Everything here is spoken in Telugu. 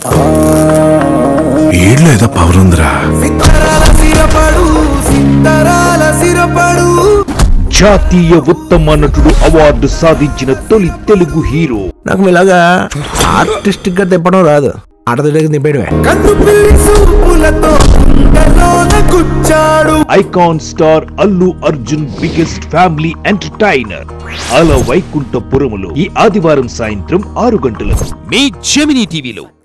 ఏడ్లో ఏదో పవర్ ఉందిరా. జాతీయ ఉత్తమ నటుడు అవార్డు సాధించిన తొలి తెలుగు హీరో. నాకు ఇలాగా ఆర్టిస్టిక్ గా తిప్పడం రాదు, ఆట తిప్పడమే. Icon star Allu Arjun biggest family entertainer Ala Vaikunthapurramuloo ఈ ఆదివారం సాయంత్రం 6 గంటలకు మీ జెమినీ టీవీలో.